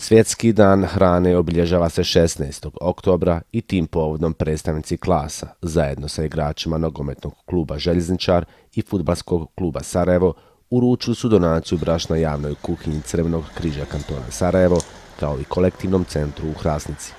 Svjetski dan hrane obilježava se 16. oktobra i tim povodom predstavnici klasa, zajedno sa igračima nogometnog kluba Željezničar i fudbalskog kluba Sarajevo, uručili su donaciju brašna javnoj kuhinji Crvenog križa kantona Sarajevo, kao i kolektivnom centru u Hrasnici.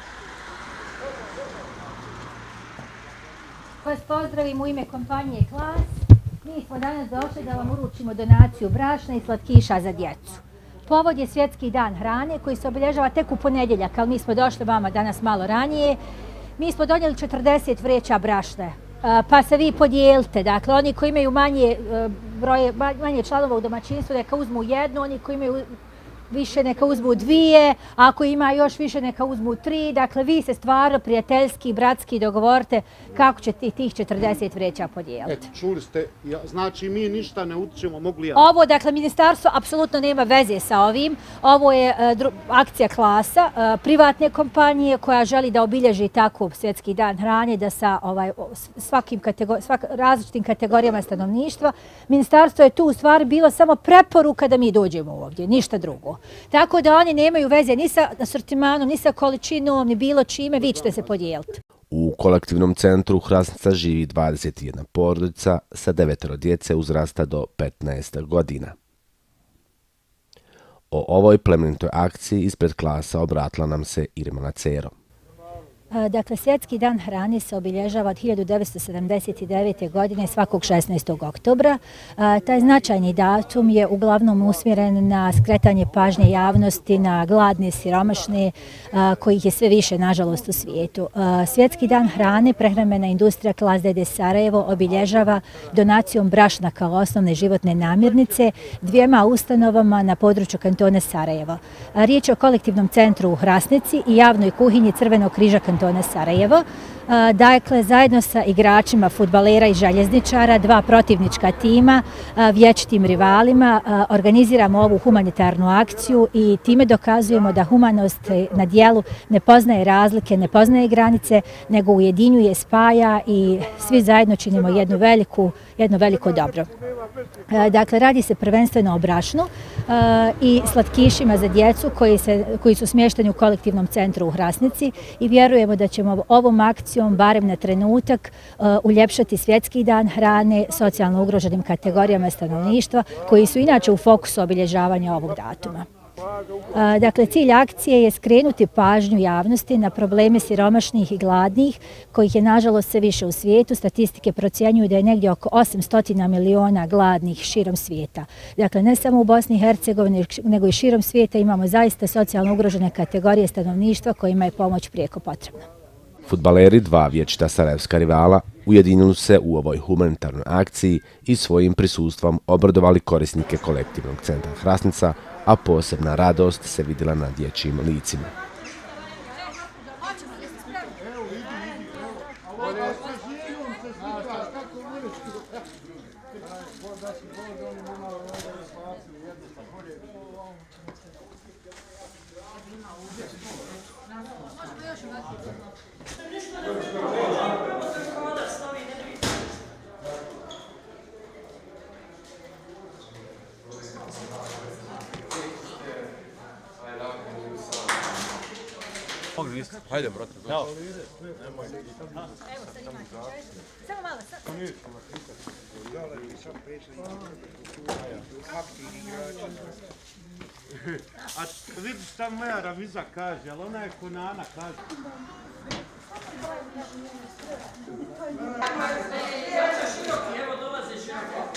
Vas pozdravim u ime kompanije Klas. Mi smo danas došli da vam uručimo donaciju brašna i slatkiša za djecu. Povod je Svjetski dan hrane koji se obilježava tek u ponedjeljak, ali mi smo došli vama danas malo ranije. Mi smo donijeli 40 vreća brašna, pa se vi podijelite. Dakle, oni koji imaju manje članova u domaćinstvu neka uzmu jednu, oni koji imaju više neka uzmu dvije, ako ima još više neka uzmu tri. Dakle, vi se stvarno prijateljski, bratski dogovorite kako će tih 40 vreća podijeliti. Eto, čuli ste, znači mi ništa ne utičemo, mogu li ja? Ovo, dakle, ministarstvo apsolutno nema veze sa ovim. Ovo je akcija Klasa, privatne kompanije koja želi da obilježi tako Svjetski dan hrane, da sa različitim kategorijama stanovništva. Ministarstvo je tu u stvari bilo samo preporuka da mi dođemo ovdje, ništa drugo. Tako da oni nemaju veze ni sa asortimanom, ni sa količinom, ni bilo čime, vi ćete se podijeliti. U kolektivnom centru Hrasnica živi 21 porodica sa 9 djece uzrasta do 15 godina. O ovoj plemenitoj akciji ispred Klasa obratila nam se Irmana Cero. Dakle, Svjetski dan hrane se obilježava od 1979. godine svakog 16. oktobra. Taj značajni datum je uglavnom usmjeren na skretanje pažnje javnosti na gladne, siromašne, kojih je sve više, nažalost, u svijetu. Svjetski dan hrane prehrambena industrija Klas d.d. Sarajevo obilježava donacijom brašna kao osnovne životne namirnice dvijema ustanovama na području kantona Sarajevo. Riječ je o kolektivnom centru u Hrasnici i javnoj kuhinji Crvenog križa kantona Sarajevo. Dakle, zajedno sa igračima fudbalera i željezničara, dva protivnička tima, vječitim rivalima, organiziramo ovu humanitarnu akciju i time dokazujemo da humanost na dijelu ne poznaje razlike, ne poznaje granice, nego ujedinjuje, spaja i svi zajedno činimo jedno veliko dobro. Dakle, radi se prvenstveno o brašnu i slatkišima za djecu koji su smješteni u kolektivnom centru u Hrasnici i vjerujemo da ćemo ovom akcijom, barem na trenutak, uljepšati Svjetski dan hrane socijalno ugroženim kategorijama stanovništva koji su inače u fokusu obilježavanja ovog datuma. Dakle, cilj akcije je skrenuti pažnju javnosti na probleme siromašnih i gladnih, kojih je nažalost sve više u svijetu. Statistike procjenjuju da je negdje oko 800 miliona gladnih širom svijeta. Dakle, ne samo u Bosni i Hercegovini, nego i širom svijeta imamo zaista socijalno ugrožene kategorije stanovništva kojima je pomoć prijeko potrebna. Fudbaleri, dva vječita sarajevska rivala, ujedinili se u ovoj humanitarnoj akciji i svojim prisustvom obradovali korisnike kolektivnog centra Hrasnica, a posebna radost se vidjela na dječjim licima. Hajde, brate. Evo. Samo malo. A vidiš šta moja Raviza kaže, ali ona je ko Nana kaže. Evo dolaze široko.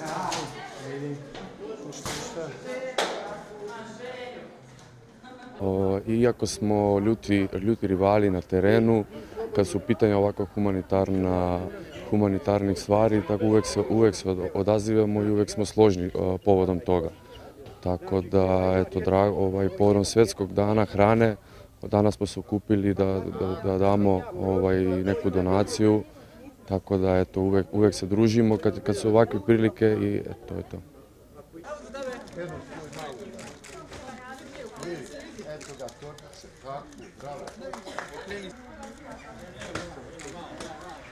Iako smo ljuti rivali na terenu, kad su pitanja ovako humanitarnih stvari, tako uvijek se odazivamo i uvijek smo složni povodom toga. Tako da, eto, povodom Svjetskog dana hrane, danas smo se okupili da damo neku donaciju, tako da, eto, uvijek se družimo kad su ovakve prilike i eto, to je to.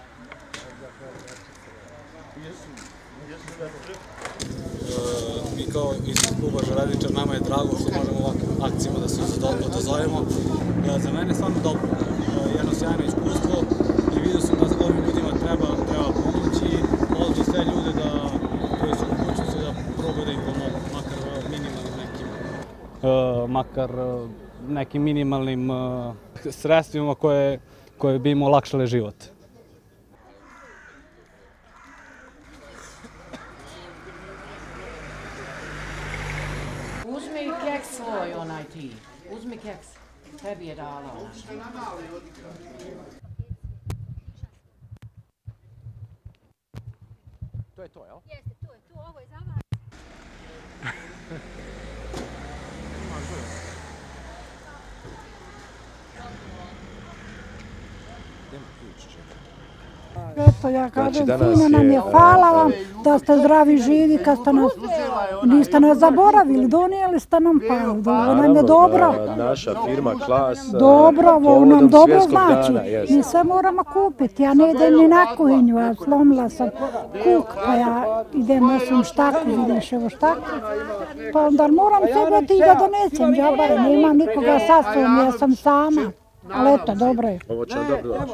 Mi kao iz kluba Železničar, nama je drago što možemo ovakvim akcijama da se odazovemo. Za mene je stvarno dobro, jedno sjajno iskustvo i vidio sam da ovim ljudima treba pomoći, pozvao sve ljude koji su u mogućnosti da probaju da im pomogu, makar nekim minimalnim sredstvima koje bi im olakšale život. Uzmi keks svoj onaj ti. Uzmi keks. Tebi je dala onaj. To je to, jel? Jeste, to je to, ovo je za vas. Eto, ja kažem, fino nam je, hvala vam da ste zdravi, živi, kad ste nas, niste nas zaboravili, donijeli ste nam pravdu, ovo nam je dobro. Naša firma Klas, dobro, ovo nam dobro znači, mi sve moramo kupiti, ja ne idem ni na kuhinju, ja slomila sam kuk, pa ja idem nosim štaku, vidiš evo štaku, pa onda moram sve ti da donesem, džabare, nemam nikoga sa sobom, ja sam sama. Ali eto, dobro je. Ovo će vam dobro doći.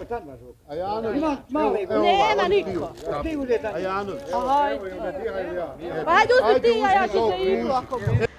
Nema niko. Ajanović. Ajde uzmi ti, a ja ću se idu ako...